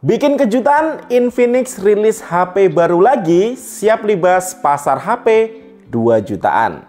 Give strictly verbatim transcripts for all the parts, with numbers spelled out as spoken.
Bikin kejutan, Infinix rilis H P baru lagi, siap libas pasar H P dua jutaan.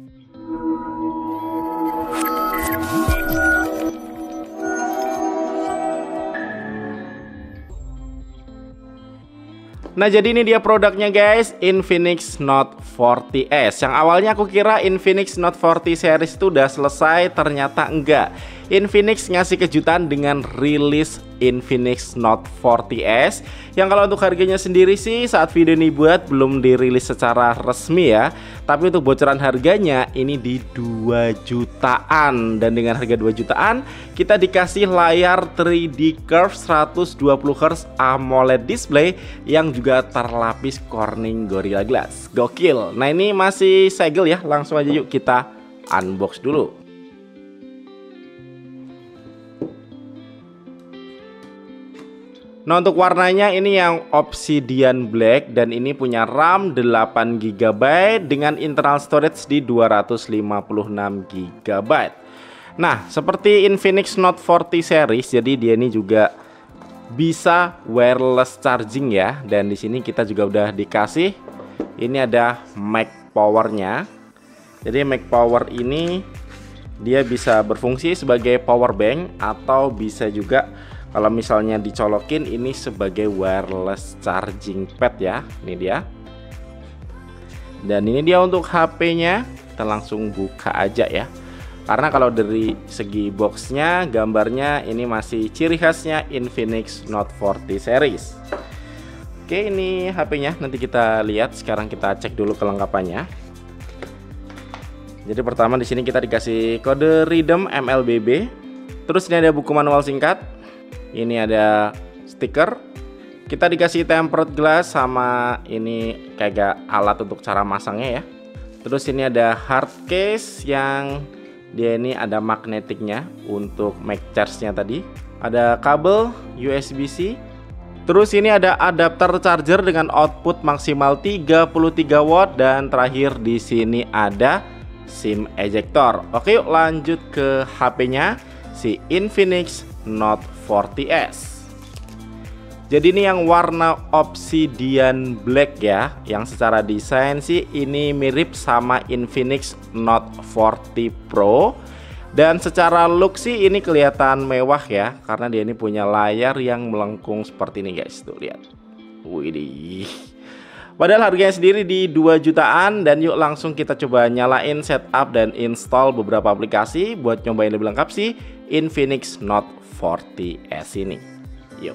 Nah, jadi ini dia produknya guys, Infinix Note empat puluh S. Yang awalnya aku kira Infinix Note empat puluh series itu udah selesai, ternyata enggak. Infinix ngasih kejutan dengan rilis Infinix Note empat puluh S. Yang kalau untuk harganya sendiri sih saat video ini buat belum dirilis secara resmi ya. Tapi untuk bocoran harganya ini di dua jutaan. Dan dengan harga dua jutaan kita dikasih layar tiga D Curve seratus dua puluh hertz AMOLED display yang juga terlapis Corning Gorilla Glass. Gokil. Nah, ini masih segel ya. Langsung aja yuk kita unbox dulu. Nah, untuk warnanya ini yang Obsidian Black dan ini punya RAM delapan giga byte dengan internal storage di dua ratus lima puluh enam giga byte. Nah, seperti Infinix Note empat puluh series, jadi dia ini juga bisa wireless charging ya. Dan di sini kita juga udah dikasih ini ada Mac Power-nya. Jadi Mac Power ini dia bisa berfungsi sebagai power bank atau bisa juga kalau misalnya dicolokin ini sebagai wireless charging pad ya. Ini dia. Dan ini dia untuk H P-nya. Kita langsung buka aja ya. Karena kalau dari segi boxnya, gambarnya ini masih ciri khasnya Infinix Note empat puluh series. Oke, ini H P-nya. Nanti kita lihat. Sekarang kita cek dulu kelengkapannya. Jadi pertama di sini kita dikasih kode redeem M L B B. Terus ini ada buku manual singkat. Ini ada stiker. Kita dikasih tempered glass sama ini kayak alat untuk cara masangnya ya. Terus ini ada hard case yang dia ini ada magnetiknya untuk Mac charge-nya tadi. Ada kabel U S B C. Terus ini ada adapter charger dengan output maksimal tiga puluh tiga watt dan terakhir di sini ada SIM ejector. Oke, yuk lanjut ke H P-nya si Infinix Note empat puluh S. Jadi ini yang warna Obsidian Black ya, yang secara desain sih ini mirip sama Infinix Note empat puluh Pro. Dan secara look sih ini kelihatan mewah ya, karena dia ini punya layar yang melengkung seperti ini guys. Tuh lihat. Widih. Padahal harganya sendiri di dua jutaan. Dan yuk langsung kita coba nyalain, setup dan install beberapa aplikasi buat nyobain lebih lengkap sih Infinix Note empat puluh S ini. Yuk.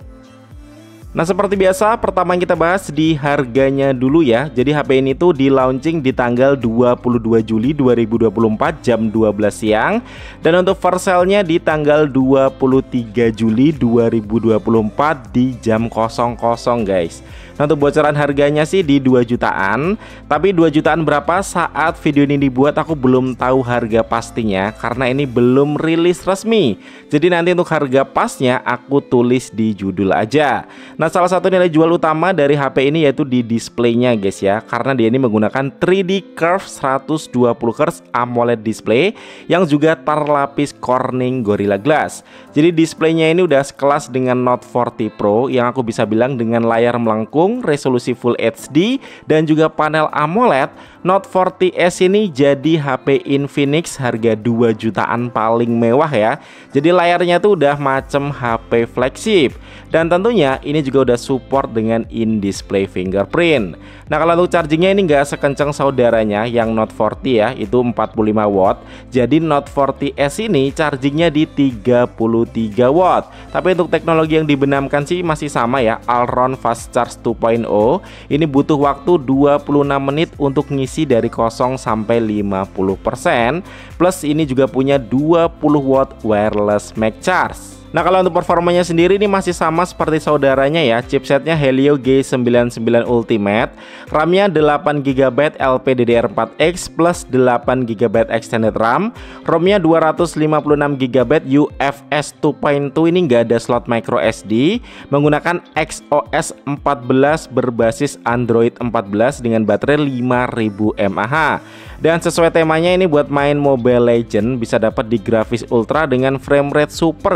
Nah, seperti biasa pertama yang kita bahas di harganya dulu ya. Jadi H P ini tuh di launching di tanggal dua puluh dua Juli dua ribu dua puluh empat jam dua belas siang. Dan untuk first sale-nya di tanggal dua puluh tiga Juli dua ribu dua puluh empat di jam kosong kosong guys. Nah, untuk bocoran harganya sih di dua jutaan. Tapi dua jutaan berapa saat video ini dibuat aku belum tahu harga pastinya, karena ini belum rilis resmi. Jadi nanti untuk harga pasnya aku tulis di judul aja. Nah, salah satu nilai jual utama dari H P ini yaitu di displaynya guys ya. Karena dia ini menggunakan tiga D Curve seratus dua puluh hertz AMOLED display yang juga terlapis Corning Gorilla Glass. Jadi displaynya ini udah sekelas dengan Note empat puluh Pro yang aku bisa bilang dengan layar melengkung, resolusi Full H D dan juga panel AMOLED. Note empat puluh S ini jadi H P Infinix harga dua jutaan paling mewah ya. Jadi layarnya tuh udah macem H P flagship. Dan tentunya ini juga udah support dengan in-display fingerprint. Nah, kalau untuk chargingnya ini nggak sekencang saudaranya yang Note empat puluh ya, itu empat puluh lima watt. Jadi Note empat puluh S ini chargingnya di tiga puluh tiga watt. Tapi untuk teknologi yang dibenamkan sih masih sama ya, Allround Fast Charge dua titik nol. Ini butuh waktu dua puluh enam menit untuk ngisi dari nol sampai lima puluh persen. Plus ini juga punya dua puluh watt wireless Mac Charge. Nah, kalau untuk performanya sendiri ini masih sama seperti saudaranya ya. Chipsetnya Helio G sembilan puluh sembilan Ultimate, RAM-nya delapan giga byte L P D D R empat X plus delapan giga byte extended RAM, ROM-nya dua ratus lima puluh enam giga byte U F S dua titik nol, ini nggak ada slot micro S D, menggunakan X O S empat belas berbasis Android empat belas dengan baterai lima ribu mAh. Dan sesuai temanya ini buat main Mobile Legends bisa dapat di grafis ultra dengan frame rate super ya.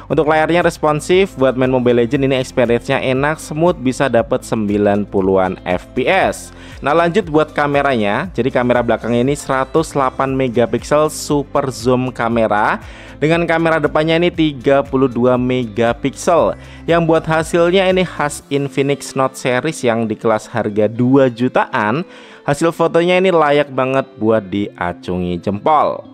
Untuk layarnya responsif, buat main Mobile Legends ini experience-nya enak, smooth, bisa dapat sembilan puluhan F P S. Nah lanjut buat kameranya, jadi kamera belakangnya ini seratus delapan megapiksel super zoom kamera, dengan kamera depannya ini tiga puluh dua megapiksel. Yang buat hasilnya ini khas Infinix Note series yang di kelas harga dua jutaan. Hasil fotonya ini layak banget buat diacungi jempol.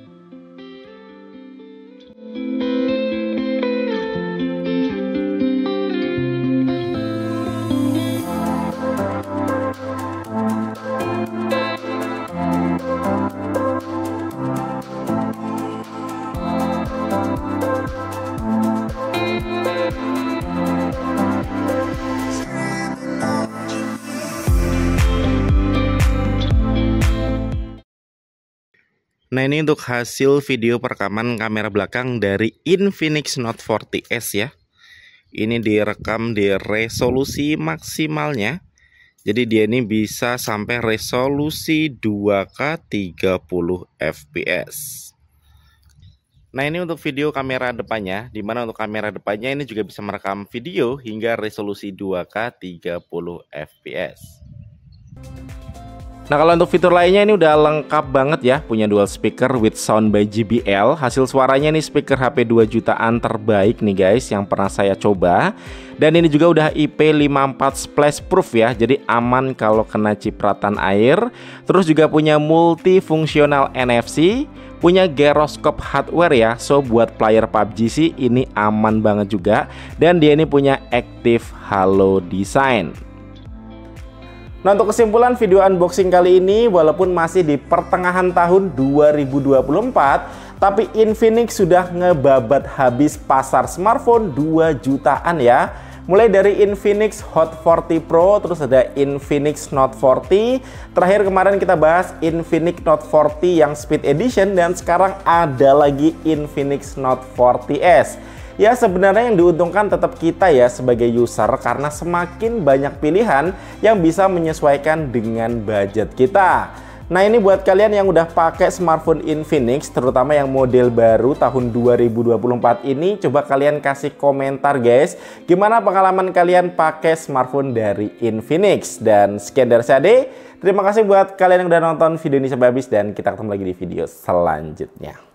Nah ini untuk hasil video perekaman kamera belakang dari Infinix Note empat puluh S ya. Ini direkam di resolusi maksimalnya. Jadi dia ini bisa sampai resolusi dua K tiga puluh F P S. Nah ini untuk video kamera depannya, dimana untuk kamera depannya ini juga bisa merekam video hingga resolusi dua K tiga puluh F P S. Nah kalau untuk fitur lainnya ini udah lengkap banget ya, punya dual speaker with sound by J B L. Hasil suaranya nih speaker H P dua jutaan terbaik nih guys yang pernah saya coba. Dan ini juga udah I P lima puluh empat splash proof ya, jadi aman kalau kena cipratan air. Terus juga punya multifungsional N F C, punya gyroscope hardware ya, so buat player P U B G sih ini aman banget juga. Dan dia ini punya active halo design. Nah untuk kesimpulan video unboxing kali ini, walaupun masih di pertengahan tahun dua ribu dua puluh empat, tapi Infinix sudah ngebabat habis pasar smartphone dua jutaan ya. Mulai dari Infinix Hot empat puluh Pro, terus ada Infinix Note empat puluh. Terakhir kemarin kita bahas Infinix Note empat puluh yang Speed Edition, dan sekarang ada lagi Infinix Note empat puluh S. Ya sebenarnya yang diuntungkan tetap kita ya sebagai user, karena semakin banyak pilihan yang bisa menyesuaikan dengan budget kita. Nah ini buat kalian yang udah pakai smartphone Infinix, terutama yang model baru tahun dua ribu dua puluh empat ini, coba kalian kasih komentar guys, gimana pengalaman kalian pakai smartphone dari Infinix. Dan sekian dari saya Ade, terima kasih buat kalian yang udah nonton video ini sampai habis, dan kita ketemu lagi di video selanjutnya.